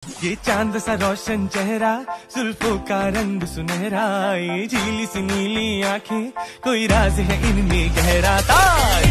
ये चांद सा रोशन चेहरा, जुल्फों का रंग सुनहरा, ये झीली सी नीली आंखें, कोई राज है इनमें गहरा। ताज